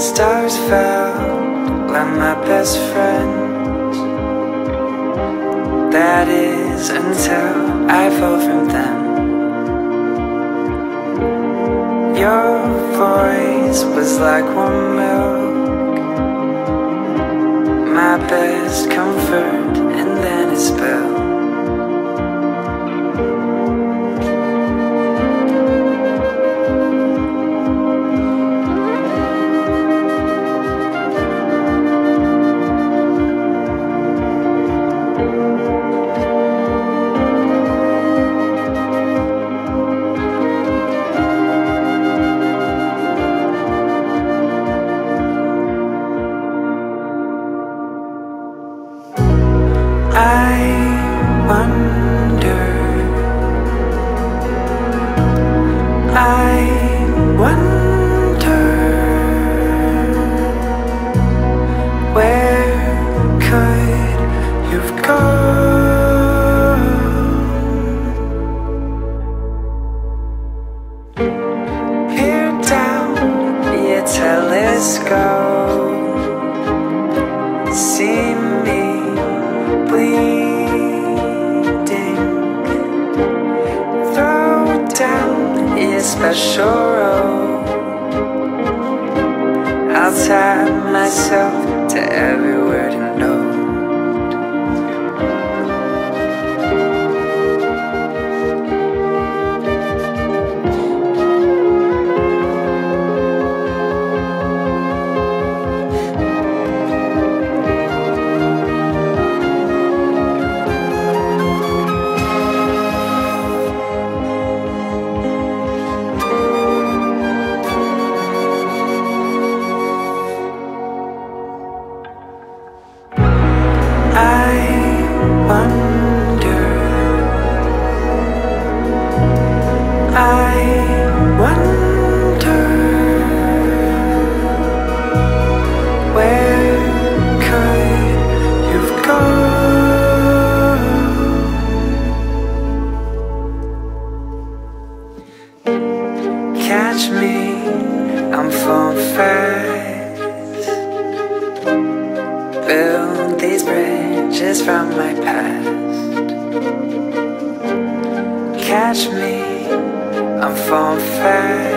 Stars fell like my best friends. That is until I fall from them. Your voice was like warm milk, my best comfort, and then it spilled. I'll tie myself to every word and note. Catch me, I'm falling fast. Build these bridges from my past. Catch me, I'm falling fast.